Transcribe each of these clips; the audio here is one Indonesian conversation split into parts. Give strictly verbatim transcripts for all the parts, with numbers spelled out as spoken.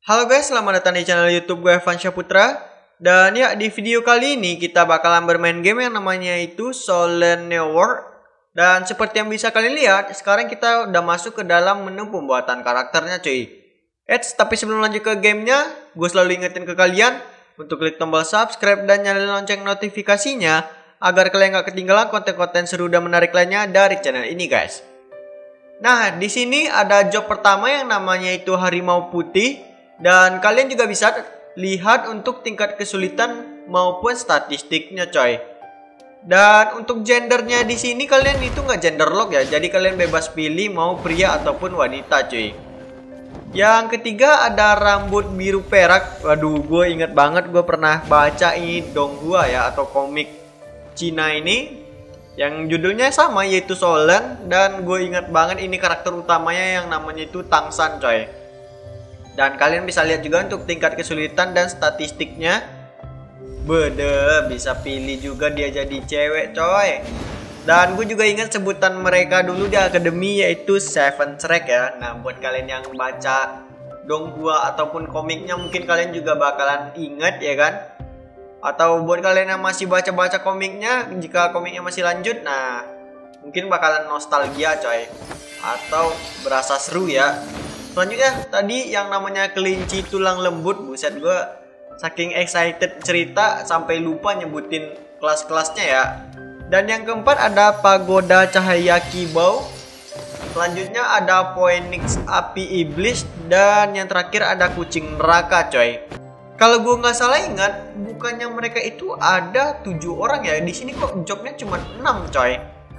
Halo guys, selamat datang di channel YouTube gue Evan Syahputra. Dan ya, di video kali ini kita bakalan bermain game yang namanya itu Solen Neoworld. Dan seperti yang bisa kalian lihat, sekarang kita udah masuk ke dalam menu pembuatan karakternya cuy. Eits, tapi sebelum lanjut ke gamenya, gue selalu ingetin ke kalian untuk klik tombol subscribe dan nyalain lonceng notifikasinya agar kalian gak ketinggalan konten-konten seru dan menarik lainnya dari channel ini guys. Nah, di sini ada job pertama yang namanya itu Harimau Putih. Dan kalian juga bisa lihat untuk tingkat kesulitan maupun statistiknya coy. Dan untuk gendernya di sini kalian itu nggak gender lock ya. Jadi kalian bebas pilih mau pria ataupun wanita cuy. Yang ketiga ada rambut biru perak. Waduh, gue inget banget gue pernah baca ini donghua ya, atau komik Cina ini yang judulnya sama yaitu Solen. Dan gue inget banget ini karakter utamanya yang namanya itu Tangsan coy. Dan kalian bisa lihat juga untuk tingkat kesulitan dan statistiknya. Bede, bisa pilih juga dia jadi cewek coy. Dan gue juga ingat sebutan mereka dulu di akademi yaitu Seven Track ya. Nah, buat kalian yang baca donghua ataupun komiknya mungkin kalian juga bakalan ingat ya kan. Atau buat kalian yang masih baca-baca komiknya, jika komiknya masih lanjut, nah mungkin bakalan nostalgia coy. Atau berasa seru ya. Selanjutnya tadi yang namanya kelinci tulang lembut. Buset, gue saking excited cerita sampai lupa nyebutin kelas-kelasnya ya. Dan yang keempat ada pagoda cahaya kibau. Selanjutnya ada phoenix api iblis. Dan yang terakhir ada kucing neraka coy. Kalau gue nggak salah ingat, bukannya mereka itu ada tujuh orang ya. Di sini kok jobnya cuma enam coy.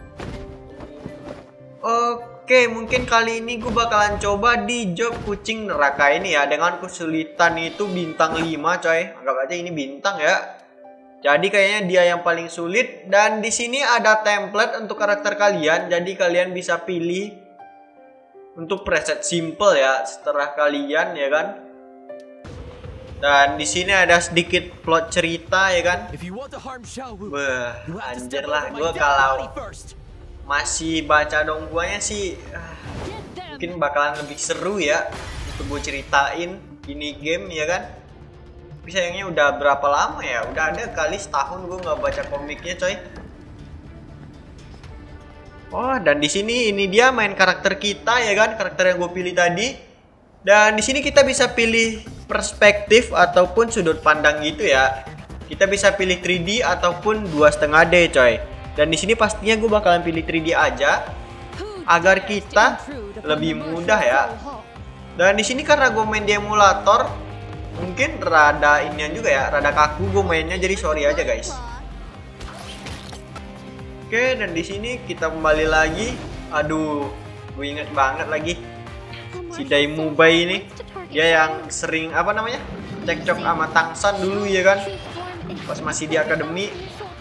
Oke. Oke, mungkin kali ini gue bakalan coba di job kucing neraka ini ya. Dengan kesulitan itu bintang lima coy. Anggap aja ini bintang ya. Jadi kayaknya dia yang paling sulit. Dan di sini ada template untuk karakter kalian. Jadi kalian bisa pilih untuk preset simple ya, setelah kalian ya kan. Dan di sini ada sedikit plot cerita ya kan. Wah, anjir lah gue kalau masih baca dongguanya sih uh, mungkin bakalan lebih seru ya untuk gue ceritain ini game ya kan. Tapi sayangnya udah berapa lama ya, udah ada kali setahun gue nggak baca komiknya coy. Oh, dan di sini ini dia main karakter kita ya kan, karakter yang gue pilih tadi. Dan di sini kita bisa pilih perspektif ataupun sudut pandang gitu ya. Kita bisa pilih tiga D ataupun dua koma lima D coy. Dan di sini pastinya gue bakalan pilih tiga D aja agar kita lebih mudah ya. Dan di sini karena gue main di emulator, mungkin rada inian juga ya, rada kaku gue mainnya, jadi sorry aja guys. Oke, dan di sini kita kembali lagi. Aduh, gue inget banget lagi si Daimubai ini. Dia yang sering apa namanya cekcok sama Tangsan dulu ya kan, pas masih di akademi.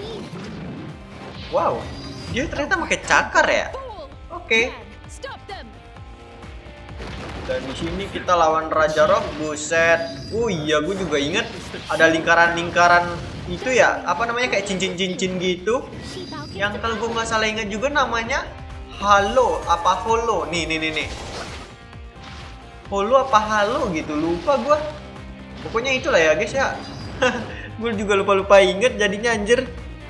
Wow, dia ternyata pakai cakar ya. Oke. Okay. Dan di sini kita lawan Raja Roh, buset. Oh iya, gue juga inget ada lingkaran-lingkaran itu ya, apa namanya kayak cincin-cincin gitu. Yang kalau gue nggak salah ingat juga namanya Halo apa Holo. Nih nih nih nih. Holo apa Halo gitu, lupa gue. Pokoknya itulah ya guys ya. Gue juga lupa-lupa inget jadinya anjir.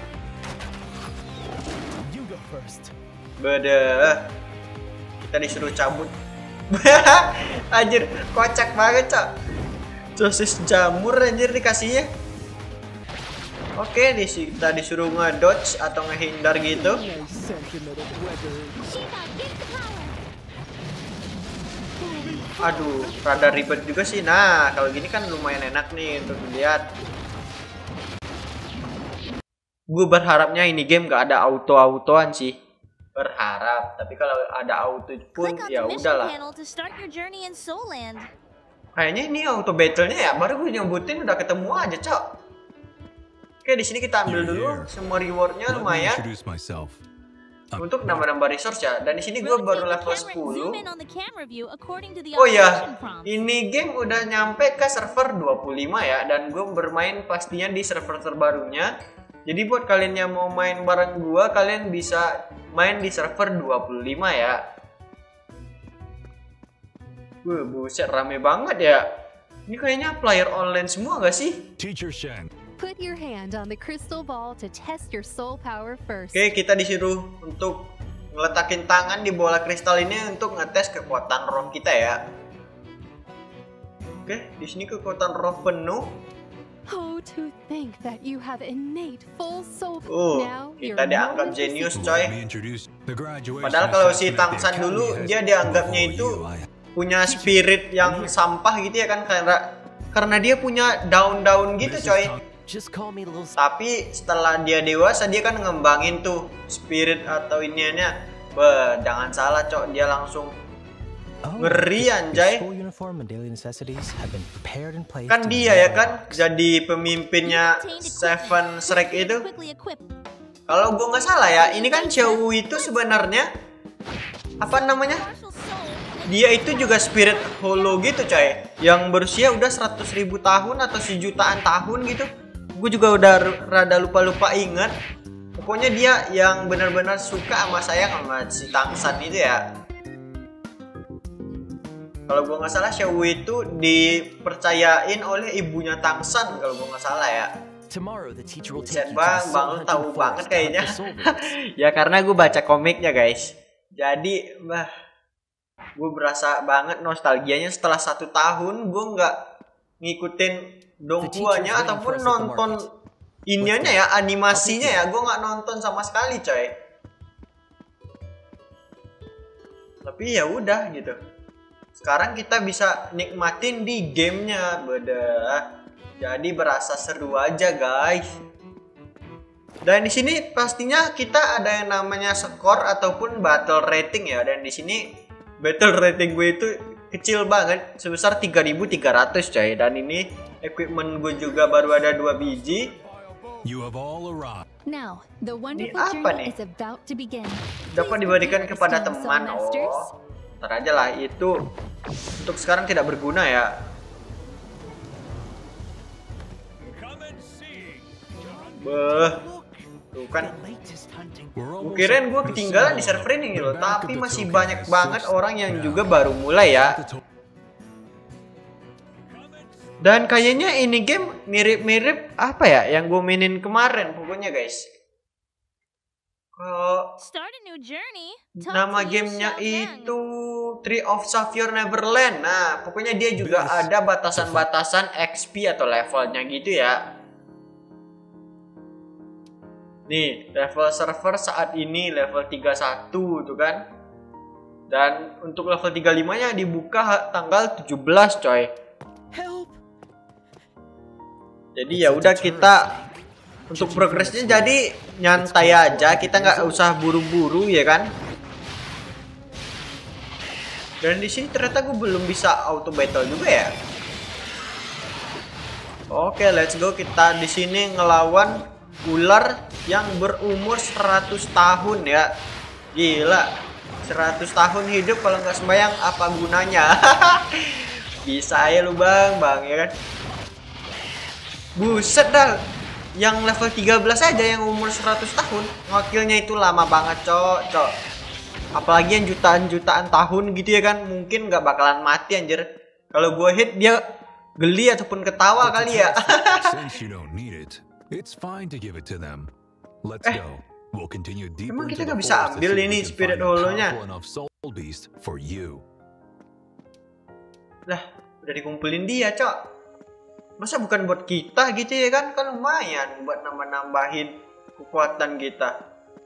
Bede, kita disuruh cabut. Anjir, kocak banget cok. Sosis jamur anjir dikasihnya. Oke, kita disuruh ngedodge atau ngehindar gitu. Aduh, rada ribet juga sih. Nah, kalau gini kan lumayan enak nih untuk dilihat. Gue berharapnya ini game gak ada auto-autoan sih. Berharap, tapi kalau ada auto pun ya udahlah. Kayaknya ini auto battle-nya ya, baru gue nyebutin udah ketemu aja, cok. Oke, di sini kita ambil dulu semua rewardnya lumayan untuk nambah-nambah resource ya. Dan di sini gue baru level sepuluh. Oh ya, ini game udah nyampe ke server dua puluh lima ya, dan gue bermain pastinya di server terbarunya. Jadi buat kalian yang mau main bareng gua, kalian bisa main di server dua puluh lima ya. Wah, buset rame banget ya. Ini kayaknya player online semua gak sih? Teacher Shen. Put your hand on the crystal ball to test your soul power first. Oke, kita disuruh untuk ngeletakin tangan di bola kristal ini untuk ngetes kekuatan roh kita ya. Oke, di sini kekuatan roh penuh. Oh, to think that you have innate full soul. Oh, Now kita you're dianggap more jenius than coy. Padahal kalau si Tangsan dulu dia dianggapnya itu punya spirit yang sampah gitu ya kan, karena karena dia punya daun-daun gitu coy. Tapi setelah dia dewasa dia kan ngembangin tuh spirit atau iniannya. Beh, jangan salah cok, dia langsung ngeri anjay. Kan dia ya kan jadi pemimpinnya Seven Shrek itu. Kalau gue nggak salah ya, ini kan Xiao itu sebenarnya apa namanya? Dia itu juga spirit hollow gitu coy, yang berusia udah seratus ribu tahun atau sejutaan tahun gitu. Gue juga udah rada lupa-lupa ingat. Pokoknya dia yang benar-benar suka sama sayang sama si Tangsan itu ya. Kalau gue nggak salah Xiao itu dipercayain oleh ibunya Tangsan kalau gue nggak salah ya. Set bang, bang lu tahu banget kayaknya. Ya karena gue baca komiknya guys. Jadi bah, gue berasa banget nostalgianya setelah satu tahun gue nggak ngikutin donghuanya ataupun nonton iniannya ya, animasinya ya, gue nggak nonton sama sekali coy. Tapi ya udah gitu. Sekarang kita bisa nikmatin di gamenya, beda. Jadi berasa seru aja guys. Dan di sini pastinya kita ada yang namanya skor ataupun battle rating ya. Dan di sini battle rating gue itu kecil banget, sebesar tiga ribu tiga ratus coy. Dan ini equipment gue juga baru ada dua biji. Now, the wonderful Ini apa journey nih? is about to begin. Dapat Please diberikan prepare kepada esteemed teman. soul masters. Oh, ntar aja lah, itu untuk sekarang tidak berguna ya. Beh, tuh kan. Gue kirain gue ketinggalan di server ini loh, tapi masih banyak banget orang yang juga baru mulai ya. Dan kayaknya ini game mirip-mirip apa ya yang gue mainin kemarin pokoknya guys. Kalau nama gamenya itu Tree of Sapphire Neverland. Nah pokoknya dia juga ada batasan-batasan X P atau levelnya gitu ya. Nih level server saat ini level tiga puluh satu tuh kan. Dan untuk level tiga puluh lima nya dibuka tanggal tujuh belas coy. Jadi ya udah kita untuk progresnya jadi nyantai aja, kita nggak usah buru-buru ya kan. Dan di sini ternyata gue belum bisa auto battle juga ya. Oke, let's go, kita di sini ngelawan ular yang berumur seratus tahun ya. Gila, seratus tahun hidup kalau nggak sembayang apa gunanya? Bisa ya lu bang, bang ya kan. Buset dah, yang level tiga belas aja yang umur seratus tahun, wakilnya itu lama banget cok, cok. Apalagi yang jutaan-jutaan tahun gitu ya kan, mungkin nggak bakalan mati anjir. Kalau gue hit dia geli ataupun ketawa kali ya. Eh, emang kita nggak bisa ambil ini spirit holonya? Lah, udah dikumpulin dia cok. Masa bukan buat kita gitu ya kan? Kan lumayan buat nambah-nambahin kekuatan kita.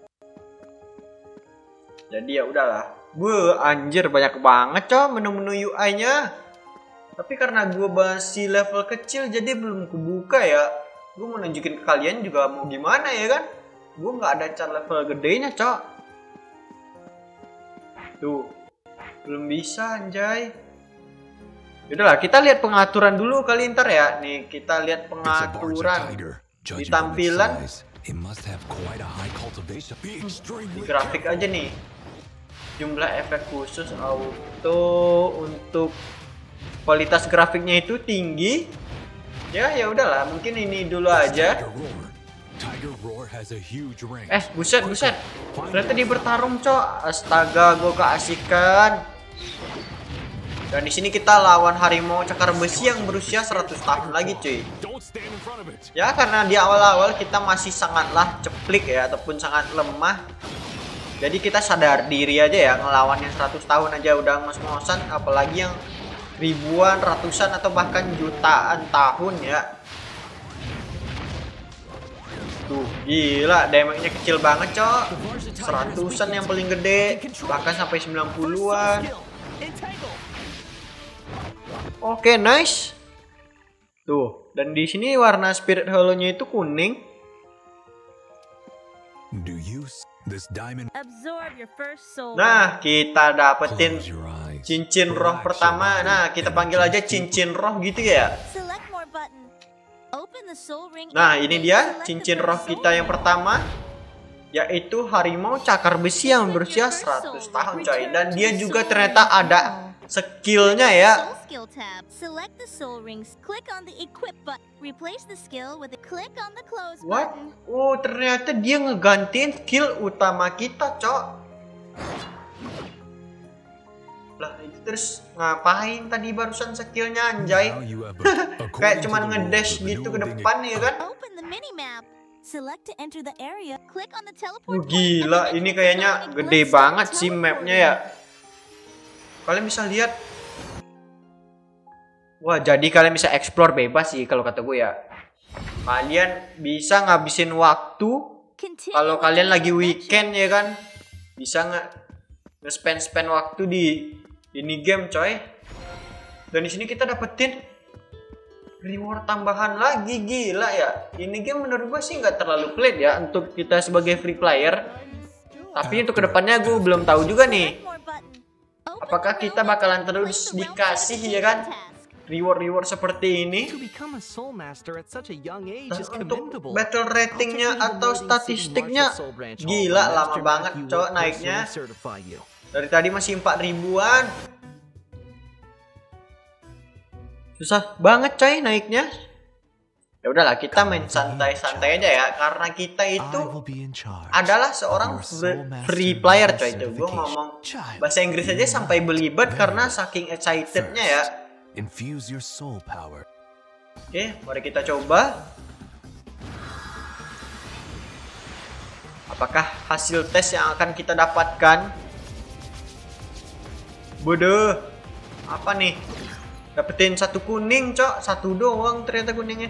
Jadi ya udahlah. Gue anjir banyak banget coy menu-menu U I-nya. Tapi karena gue masih level kecil jadi belum kebuka ya. Gue mau nunjukin ke kalian juga mau gimana ya kan? Gue nggak ada cara level gedenya coy. Tuh. Belum bisa anjay. Yaudahlah, kita lihat pengaturan dulu kali ntar ya. Nih, kita lihat pengaturan di tampilan. Di grafik aja nih. Jumlah efek khusus auto untuk kualitas grafiknya itu tinggi. Ya, ya udahlah, mungkin ini dulu aja. Eh, buset, buset. Ternyata dia bertarung, cok. Astaga, gue keasikan. Dan di sini kita lawan harimau cakar besi yang berusia seratus tahun lagi, cuy. Ya, karena di awal-awal kita masih sangatlah ceplik ya, ataupun sangat lemah. Jadi kita sadar diri aja ya, ngelawan yang seratus tahun aja udah ngos-ngosan, apalagi yang ribuan, ratusan, atau bahkan jutaan tahun ya. Tuh, gila, damage-nya kecil banget, cok. Seratusan yang paling gede, bahkan sampai sembilan puluhan. Oke, nice. Tuh, dan di sini warna Spirit Hollow-nya itu kuning. Do you this diamond? Nah, kita dapetin cincin roh pertama. Nah, kita panggil aja cincin roh gitu ya. Nah, ini dia cincin roh kita yang pertama, yaitu harimau cakar besi yang berusia seratus tahun, coy. Dan dia juga ternyata ada skillnya ya. What? Oh, ternyata dia ngegantiin skill utama kita, cok. Lah, itu terus ngapain tadi barusan skillnya, anjay? Kayak cuman ngedash gitu ke depan ya kan? Oh, gila, ini kayaknya gede banget sih mapnya ya. Kalian bisa lihat. Wah, jadi kalian bisa explore bebas sih kalau kata gue ya. Kalian bisa ngabisin waktu kalau kalian lagi weekend ya kan. Bisa nggak nge-spend-spend waktu di ini game, coy. Dan di sini kita dapetin reward tambahan lagi, gila ya. Ini game menurut gue sih nggak terlalu pelit ya untuk kita sebagai free player. Tapi untuk kedepannya gue belum tahu juga nih. Apakah kita bakalan terus dikasih ya kan reward-reward seperti ini? Untuk battle ratingnya atau statistiknya gila lama banget, cowok, naiknya. Dari tadi masih empat ribuan. Susah banget, coy, naiknya. Ya udahlah, kita main santai-santai aja ya, karena kita itu adalah seorang free player, coy. Itu gue ngomong bahasa Inggris aja sampai belibet karena saking excitednya ya. Oke, mari kita coba. Apakah hasil tes yang akan kita dapatkan? Bodoh, apa nih? Dapetin satu kuning, cok, satu doang ternyata kuningnya.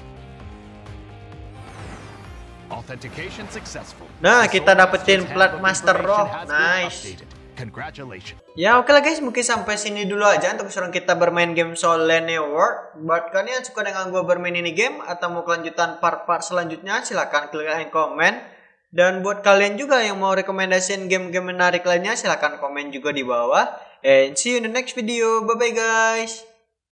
Nah, kita dapetin plat master roh. Nice. Ya, oke lah guys, mungkin sampai sini dulu aja untuk keseruan kita bermain game Solennea World. Buat kalian suka dengan gue bermain ini game atau mau kelanjutan part-part selanjutnya, silahkan klik like komen. Dan buat kalian juga yang mau rekomendasiin game-game menarik lainnya, silahkan komen juga di bawah. And see you in the next video. Bye bye guys.